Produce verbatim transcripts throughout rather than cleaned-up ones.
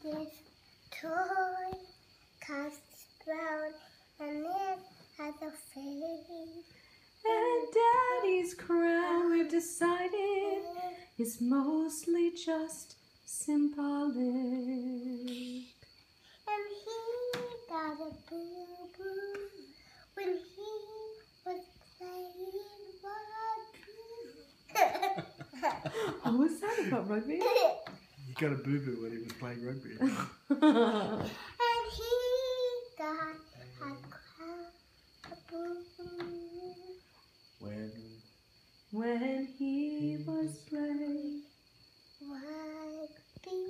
This toy casts brown and it has a face. And Daddy's crown, we've decided, is mostly just symbolic. And he got a boo-boo when he was playing rugby. What was that about rugby? He got a boo-boo when he was playing rugby. And he got a crown, a boo-boo. When When he was playing rugby.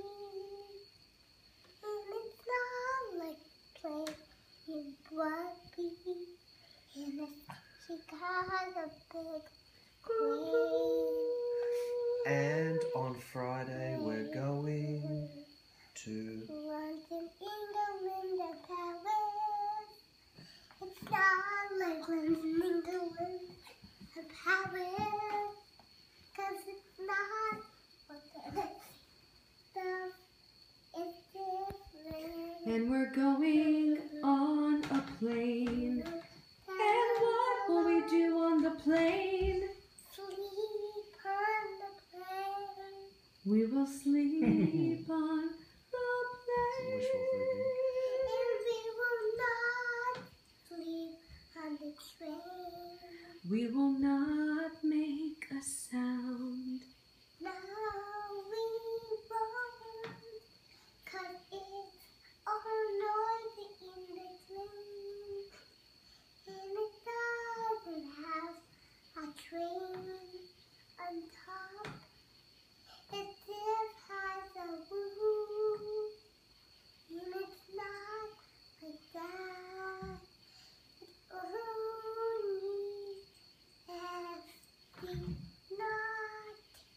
And it's not like playing rugby. And it's, she got a big green. and on Friday we're going to London, England, and Paris. It's not like London, England, and Paris. Cause it's not what the stuff is different. and we're going on a plane. And what will we do on the plane? Sleep on the plane. We will sleep on the plane. wishful thinking. And we will not sleep on the train. We will not make a sound. No, we won't. Cause it's all noisy in the train. And it doesn't have a train on top. It just has a roof. And it's not like that. It's only empty, not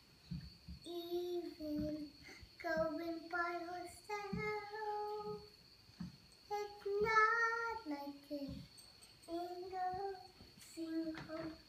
even going by herself. It's not like this in a single